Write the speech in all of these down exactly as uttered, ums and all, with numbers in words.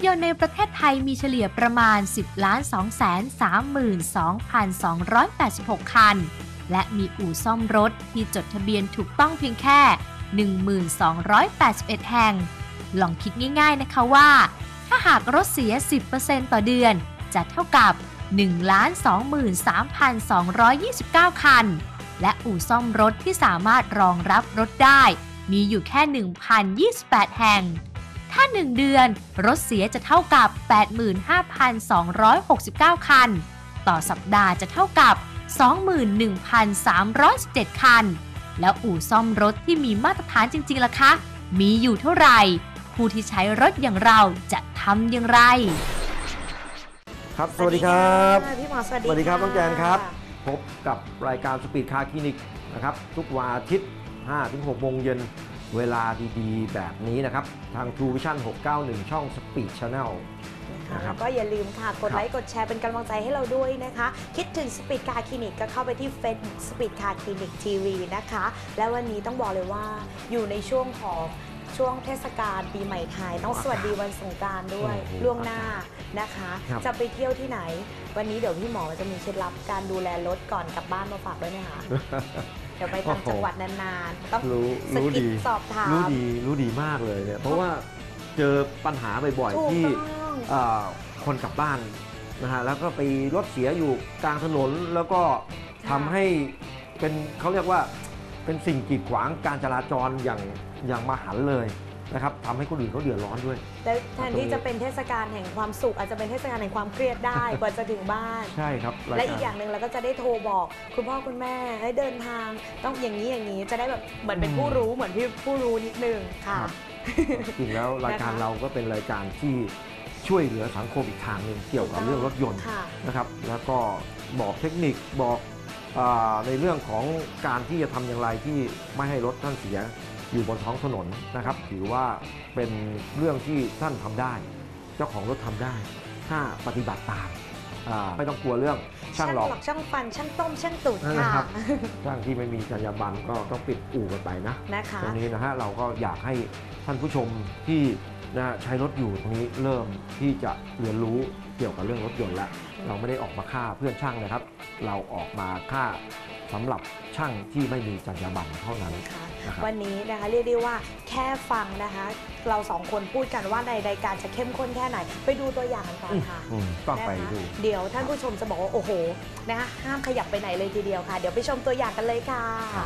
ยนต์ในประเทศไทยมีเฉลี่ยประมาณ สิบล้านสองแสนสามหมื่นสองพันสองร้อยแปดสิบหก คันและมีอู่ซ่อมรถที่จดทะเบียนถูกต้องเพียงแค่ หนึ่งหมื่นสองร้อยแปดสิบเอ็ด แห่งลองคิดง่ายๆนะคะว่าถ้าหากรถเสีย สิบเปอร์เซ็นต์ ต่อเดือนจะเท่ากับ หนึ่งล้านสองหมื่นสามพันสองร้อยยี่สิบเก้า คันและอู่ซ่อมรถที่สามารถรองรับรถได้มีอยู่แค่ หนึ่งพันยี่สิบแปด แห่งถ้าหนึ่งเดือนรถเสียจะเท่ากับ แปดหมื่นห้าพันสองร้อยหกสิบเก้า คันต่อสัปดาห์จะเท่ากับ สองหมื่นหนึ่งพันสามร้อยสิบเจ็ด คันแล้วอู่ซ่อมรถที่มีมาตรฐานจริงๆล่ะคะมีอยู่เท่าไหร่ผู้ที่ใช้รถอย่างเราจะทำอย่างไรครับสวัสดีครับพี่หมอสวัสดีสวัสดีครับน้องแจนครับพบกับรายการสปีดคาร์คลินิกนะครับทุกวันอาทิตย์ ห้าถึงหก โมงเย็นเวลาดีๆแบบนี้นะครับทาง True Vision หกเก้าหนึ่งช่อง Speed Channel แล้วก็อย่าลืมค่ะกดไลค์กดแชร์เป็นกำลังใจให้เราด้วยนะคะคิดถึง Speed Car Clinic ก็เข้าไปที่ Facebook Speed Car Clinic ที วี นะคะและวันนี้ต้องบอกเลยว่าอยู่ในช่วงของช่วงเทศกาลปีใหม่ไทยต้องสวัสดีวันสงกรานต์ด้วยล่วงหน้านะคะจะไปเที่ยวที่ไหนวันนี้เดี๋ยวพี่หมอจะมีเคล็ดลับการดูแลรถก่อนกลับบ้านมาฝากด้วยนะคะเดี๋ยวไปต่างจังหวัดนานๆต้องสกิดสอบถามรู้ดีรู้ดีมากเลยเนี่ยเพราะว่าเจอปัญหาบ่อยๆที่คนกลับบ้านนะฮะแล้วก็ไปรถเสียอยู่กลางถนนแล้วก็ทำให้เป็นเขาเรียกว่าเป็นสิ่งกีดขวางการจราจรอย่างอย่างมหันต์เลยนะครับทำให้คนอื่นเขาเดือดร้อนด้วยและแทนที่จะเป็นเทศกาลแห่งความสุขอาจจะเป็นเทศกาลแห่งความเครียดได้กว่าจะถึงบ้านใช่ครับและอีกอย่างหนึ่งเราก็จะได้โทรบอกคุณพ่อคุณแม่ให้เดินทางต้องอย่างนี้อย่างนี้จะได้แบบเหมือนเป็นผู้รู้เหมือนพี่ผู้รู้นิดนึงค่ะจริงแล้วรายการเราก็เป็นรายการที่ช่วยเหลือสังคมอีกทางหนึ่งเกี่ยวกับเรื่องรถยนต์นะครับแล้วก็บอกเทคนิคบอกในเรื่องของการที่จะทำอย่างไรที่ไม่ให้รถท่านเสียอยู่บนท้องถนนนะครับถือว่าเป็นเรื่องที่ท่านทำได้เจ้าของรถทำได้ถ้าปฏิบัติตามไม่ต้องกลัวเรื่องช่างหลอกช่างฟันช่างต้มช่างตุ๋นค่ะช่างที่ไม่มีจรรยาบรรณก็ต้องปิดอู่กันไปนะตรงนี้นะฮะเราก็อยากให้ท่านผู้ชมที่นะใช้รถอยู่ตรงนี้เริ่มที่จะเรียนรู้เกี่ยวกับเรื่องรถยนต์แล้วเราไม่ได้ออกมาฆ่าเพื่อนช่างนะครับเราออกมาฆ่าสำหรับช่างที่ไม่มีจรรยาบรรณเท่านั้นวันนี้นะคะเรียกได้ว่าแค่ฟังนะคะเราสองคนพูดกันว่าในรายการจะเข้มข้นแค่ไหนไปดูตัวอย่างกันก่อนค่ะต้องไปดูเดี๋ยวท่านผู้ชมจะบอกว่าโอ้โหนะคะห้ามขยับไปไหนเลยทีเดียวค่ะเดี๋ยวไปชมตัวอย่างกันเลยค่ะ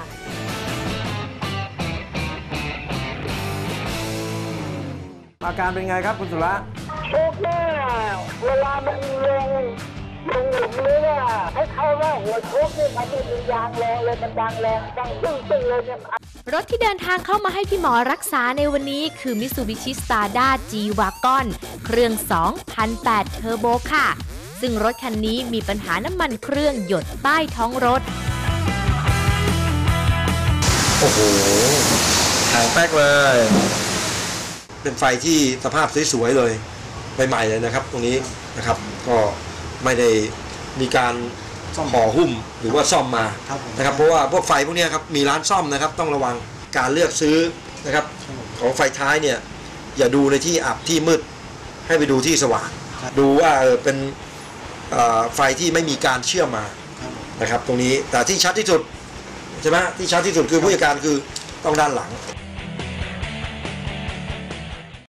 อาการเป็นไงครับคุณสุระโชคแน่เวลามันลงลงหลุมหรือว่าให้เขาว่าหัวโชคนี่มันไม่มียางแรงเลยมันดังแรงดังตึ้งตึ้งเลยเนี่ยรถที่เดินทางเข้ามาให้พี่หมอรักษาในวันนี้คือ Mitsubishi Stada G-Wagon เครื่อง สองพันแปด Turbo ค่ะซึ่งรถคันนี้มีปัญหาน้ำมันเครื่องหยดใต้ท้องรถโอ้โหแข็งแป๊กเลยเป็นไฟที่สภาพสวยๆเลยใหม่ๆเลยนะครับตรงนี้นะครับก็ไม่ได้มีการห่อหุ้มหรือว่าซ่อมมานะครับเพราะว่าพวกไฟพวกนี้ครับมีร้านซ่อมนะครับต้องระวังการเลือกซื้อนะครับของไฟท้ายเนี่ยอย่าดูในที่อับที่มืดให้ไปดูที่สว่างดูว่าเออเป็นไฟที่ไม่มีการเชื่อมมานะครับตรงนี้แต่ที่ชัดที่สุดใช่ไหมที่ชัดที่สุดคือผู้จัดการคือต้องด้านหลัง